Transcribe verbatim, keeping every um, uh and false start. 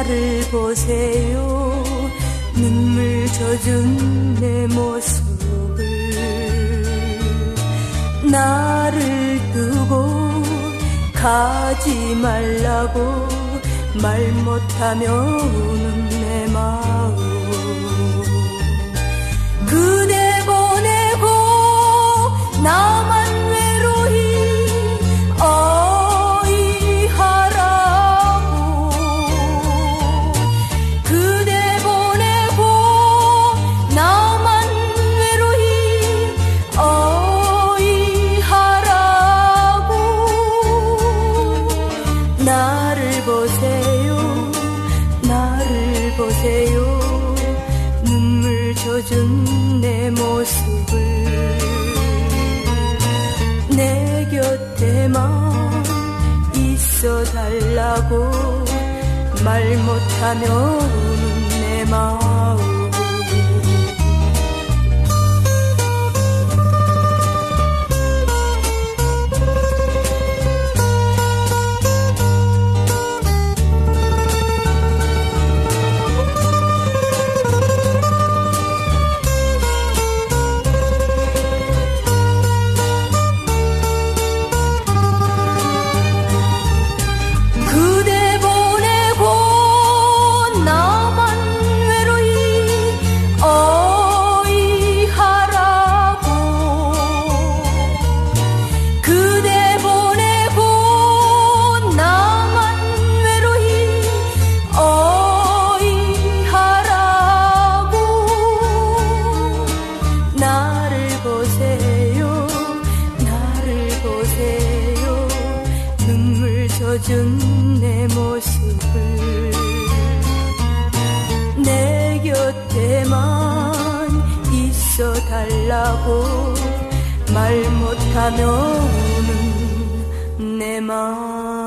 나를 보세요. 눈물 젖은 내 모습을. 나를 두고 가지 말라고 말 못하며 우는 내 마음. 그대 보내고 나만 외로이 어이하라고. 그대 보내고 나만 외로이 어이하라고. 나를 보세요, 나를 보세요. 눈물 젖은 내 모습을. 내 곁에만 있어 달라고 말 못하며 우는 내 마음. 젖은 내 모습을. 내 곁에만 있어 달라고 말 못하며 우는 내 마음.